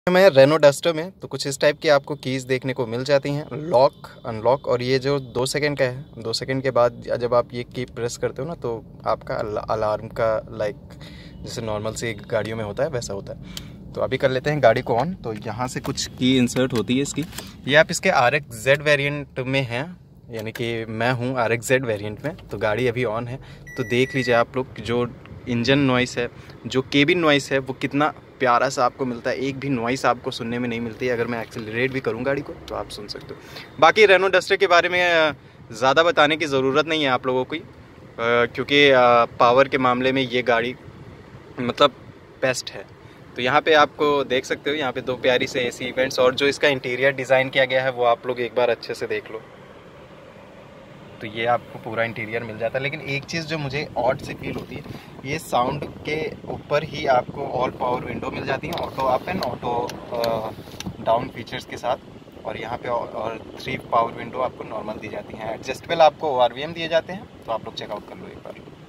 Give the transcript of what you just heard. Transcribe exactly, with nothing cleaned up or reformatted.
मैं Reno duster में तो कुछ इस टाइप की आपको कीज़ देखने को मिल जाती हैं, लॉक, अनलॉक, और ये जो दो सेकंड का है, दो सेकंड के बाद जब आप ये की प्रेस करते हो ना तो आपका अलार्म का लाइक जैसे नॉर्मल सी गाड़ियों में होता है वैसा होता है। तो अभी कर लेते हैं गाड़ी को ऑन। तो यहाँ से कुछ की इंसर्ट होती है इसकी। ये आप इसके आर एक्स जेड वेरियंट में हैं, यानी कि मैं हूँ आर एक्स जेड वेरियंट में। तो गाड़ी अभी ऑन है, तो देख लीजिए आप लोग जो इंजन नॉइस है, जो केबिन नॉइस है, वो कितना प्यारा सा आपको मिलता है। एक भी नॉइस आपको सुनने में नहीं मिलती है। अगर मैं एक्सेलरेट भी करूँ गाड़ी को तो आप सुन सकते हो। बाकी रेनो डस्टर के बारे में ज़्यादा बताने की ज़रूरत नहीं है आप लोगों को, क्योंकि पावर के मामले में ये गाड़ी मतलब बेस्ट है। तो यहाँ पे आपको देख सकते हो, यहाँ पे दो प्यारी से एसी इवेंट्स, और जो इसका इंटीरियर डिज़ाइन किया गया है वो आप लोग एक बार अच्छे से देख लो। तो ये आपको पूरा इंटीरियर मिल जाता है। लेकिन एक चीज़ जो मुझे ऑड से फील होती है, ये साउंड के ऊपर ही आपको ऑल पावर विंडो मिल जाती है, auto up and auto down features के साथ। और यहाँ पे और थ्री पावर विंडो आपको नॉर्मल दी जाती हैं। एडजस्टेबल आपको ओ आर वी एम दिए जाते हैं, तो आप लोग चेकआउट कर लो एक बार।